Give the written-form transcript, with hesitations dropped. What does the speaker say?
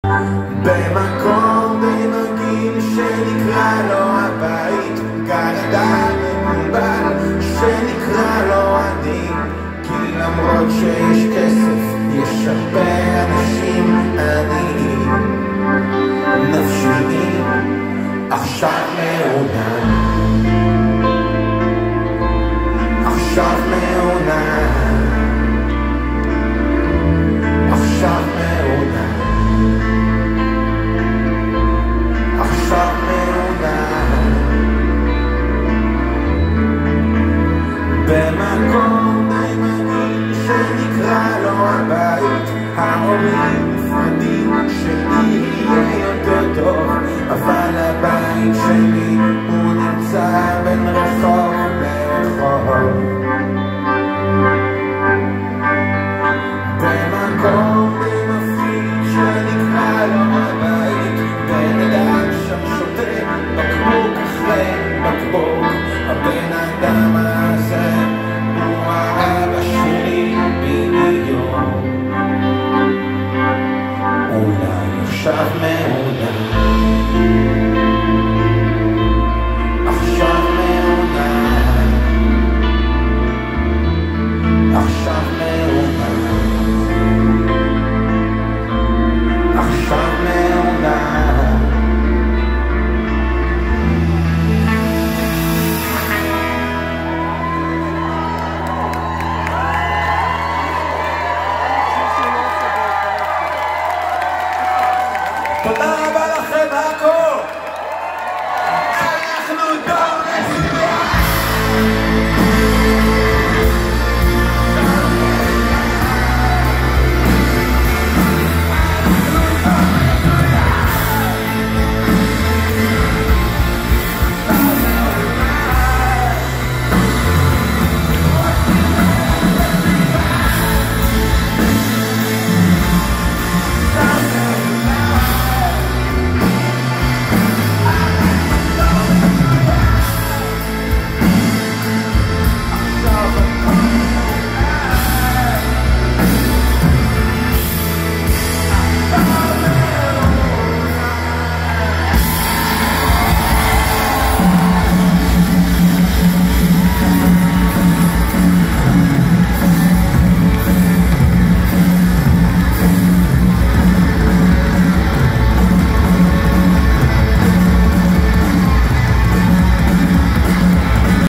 במקום די מגעיל שנקרא לו הבית, גר אדם מבולבל שנקרא לו עדין, כי למרות שיש כסף יש הרבה אנשים עניים. נפשי עכשיו מעונן, עכשיו מעונן, עכשיו מעונן, עכשיו מעונן. במקום די מגעיל שנקרא לו הבית, ההורים נפרדים שלי יהיה יותר טוב, אבל הבית שלי הוא נמצא בין רחוב לרחוב. במקום די מפחיד שנקרא לו הבית, בן אדם שם שותה בקבוק אחרי בקבוק. הבן אדם הזה הוא האבא שלי בדיוק. אולי עכשיו מעונן, עכשיו מעונן, עכשיו מעונן, עכשיו מעונן. תודה רבה לכם, הכל